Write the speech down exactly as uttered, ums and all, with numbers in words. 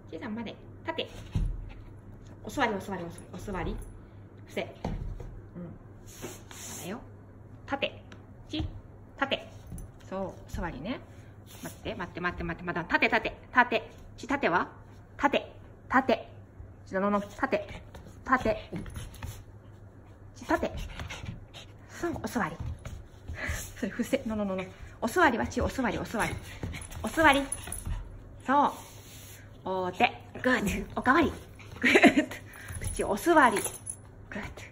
ちいさんまで。立て。お座り、お座り、お座り。伏せ。うん。そうだよ。立て。ち、立て。そう、お座りね。待って、待って、待って、待って、まだ、立て、立て、立て。ち、立ては立て、立て。ち、ののの、立て、立て。ち、立て。そう、お座り。それ、伏せ、のののの。お座りはち、お座り、お座り。お座り。そう。お手。グッ。おかわり。グッ。口、お座り。グッ。